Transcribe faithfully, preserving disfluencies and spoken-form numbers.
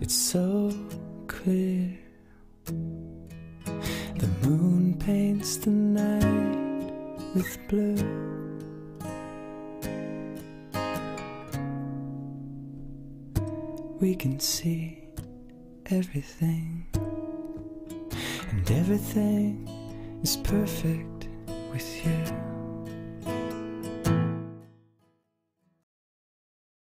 it's so clear. The moon paints the night with blue. We can see everything, and everything is perfect with you.